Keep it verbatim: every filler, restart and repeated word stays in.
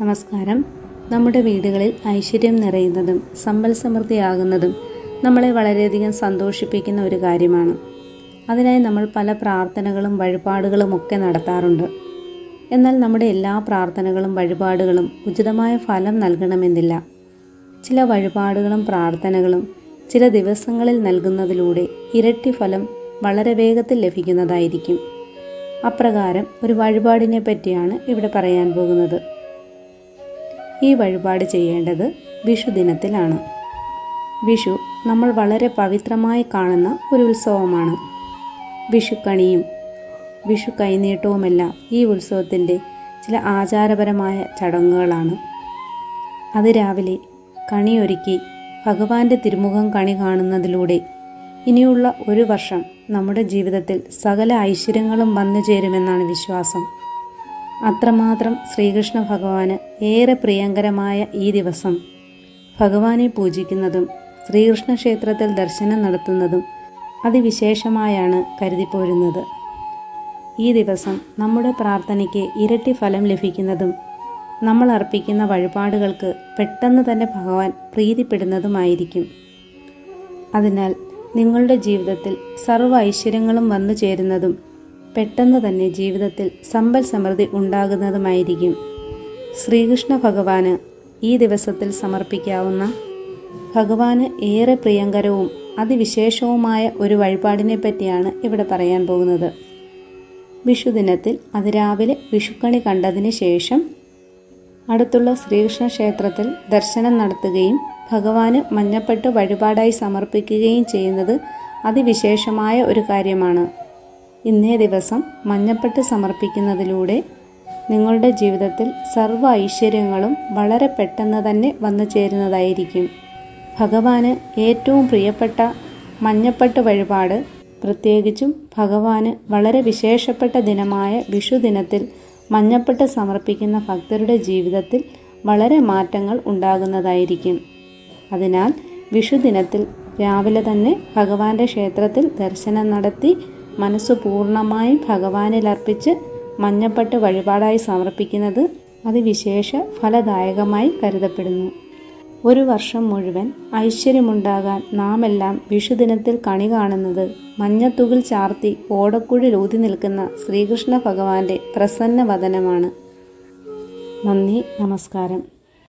നമസ്കാരം. നമ്മുടെ വീടുകളിൽ ഐശ്വര്യം നിറയുന്നതും സമ്പൽ സമൃദ്ധിയാകുന്നതും നമ്മളെ വളരെയധികം സന്തോഷിപ്പിക്കുന്ന ഒരു കാര്യമാണ്. അതിനായി നമ്മൾ പല പ്രാർത്ഥനകളും വഴിപാടുകളും ഒക്കെ നടത്താറുണ്ട്. എന്നാൽ നമ്മുടെ എല്ലാ പ്രാർത്ഥനകളും വഴിപാടുകളും ഉചിതമായ ഫലം നൽകണമെന്നില്ല. ചില വഴിപാടുകളും പ്രാർത്ഥനകളും ചില ദിവസങ്ങളിൽ നൽകുന്നതിലൂടെ ഇരട്ടി ഫലം വളരെ വേഗത്തിൽ ലഭിക്കുന്നതായിരിക്കും. അപ്രകാരം ഒരു വഴിപാടിനെ പറ്റിയാണ് ഇവിടെ പറയാൻ പോകുന്നത്. ഈ വഴിപാട് ചെയ്യേണ്ടത് വിഷു ദിനത്തിലാണ്. വിഷു നമ്മൾ വളരെ പവിത്രമായി കാണുന്ന ഒരു ഉത്സവമാണ്. വിഷുക്കണിയും വിഷു കൈനീട്ടവുമെല്ലാം ഈ ഉത്സവത്തിൻ്റെ ചില ആചാരപരമായ ചടങ്ങുകളാണ്. അതിരാവിലെ കണിയൊരുക്കി ഭഗവാന്റെ തിരുമുഖം കണി കാണുന്നതിലൂടെ ഇനിയുള്ള ഒരു വർഷം നമ്മുടെ ജീവിതത്തിൽ സകല ഐശ്വര്യങ്ങളും വന്നു ചേരുമെന്നാണ് വിശ്വാസം. അത്രമാത്രം ശ്രീകൃഷ്ണ ഭഗവാന് ഏറെ പ്രിയങ്കരമായ ഈ ദിവസം ഭഗവാനെ പൂജിക്കുന്നതും ശ്രീകൃഷ്ണ ക്ഷേത്രത്തിൽ ദർശനം നടത്തുന്നതും അതിവിശേഷമായാണ് കരുതിപ്പോരുന്നത്. ഈ ദിവസം നമ്മുടെ പ്രാർത്ഥനയ്ക്ക് ഇരട്ടി ഫലം ലഭിക്കുന്നതും നമ്മൾ അർപ്പിക്കുന്ന വഴിപാടുകൾക്ക് പെട്ടെന്ന് തന്നെ ഭഗവാൻ പ്രീതിപ്പെടുന്നതുമായിരിക്കും. അതിനാൽ നിങ്ങളുടെ ജീവിതത്തിൽ സർവ്വ ഐശ്വര്യങ്ങളും വന്നു ചേരുന്നതും പെട്ടെന്ന് തന്നെ ജീവിതത്തിൽ സമ്പൽ സമൃദ്ധി ഉണ്ടാകുന്നതുമായിരിക്കും. ശ്രീകൃഷ്ണ ഭഗവാന് ഈ ദിവസത്തിൽ സമർപ്പിക്കാവുന്ന ഭഗവാന് ഏറെ പ്രിയങ്കരവും അതിവിശേഷവുമായ ഒരു വഴിപാടിനെ പറ്റിയാണ് ഇവിടെ പറയാൻ പോകുന്നത്. വിഷുദിനത്തിൽ അതിരാവിലെ വിഷുക്കണി കണ്ടതിന് ശേഷം അടുത്തുള്ള ശ്രീകൃഷ്ണ ക്ഷേത്രത്തിൽ ദർശനം നടത്തുകയും ഭഗവാന് മഞ്ഞപ്പെട്ട് വഴിപാടായി സമർപ്പിക്കുകയും ചെയ്യുന്നത് അതിവിശേഷമായ ഒരു കാര്യമാണ്. ഇന്നേ ദിവസം മഞ്ഞപ്പെട്ട് സമർപ്പിക്കുന്നതിലൂടെ നിങ്ങളുടെ ജീവിതത്തിൽ സർവ്വ ഐശ്വര്യങ്ങളും വളരെ പെട്ടെന്ന് തന്നെ വന്നു ചേരുന്നതായിരിക്കും. ഭഗവാന് ഏറ്റവും പ്രിയപ്പെട്ട മഞ്ഞപ്പെട്ട് വഴിപാട്, പ്രത്യേകിച്ചും ഭഗവാന് വളരെ വിശേഷപ്പെട്ട ദിനമായ വിഷു ദിനത്തിൽ മഞ്ഞപ്പെട്ട് സമർപ്പിക്കുന്ന ഭക്തരുടെ ജീവിതത്തിൽ വളരെ മാറ്റങ്ങൾ ഉണ്ടാകുന്നതായിരിക്കും. അതിനാൽ വിഷു ദിനത്തിൽ രാവിലെ തന്നെ ഭഗവാന്റെ ക്ഷേത്രത്തിൽ ദർശനം നടത്തി മനസ്സ് പൂർണ്ണമായും ഭഗവാനിൽ അർപ്പിച്ച് മഞ്ഞപ്പെട്ട് വഴിപാടായി സമർപ്പിക്കുന്നത് അതിവിശേഷ ഫലദായകമായി കരുതപ്പെടുന്നു. ഒരു വർഷം മുഴുവൻ ഐശ്വര്യമുണ്ടാകാൻ നാം എല്ലാം വിഷുദിനത്തിൽ കണി കാണുന്നത് മഞ്ഞത്തുകിൽ ചാർത്തി ഓടക്കുഴിൽ ഊതി നിൽക്കുന്ന ശ്രീകൃഷ്ണ ഭഗവാന്റെ പ്രസന്ന വദനമാണ്. നന്ദി, നമസ്കാരം.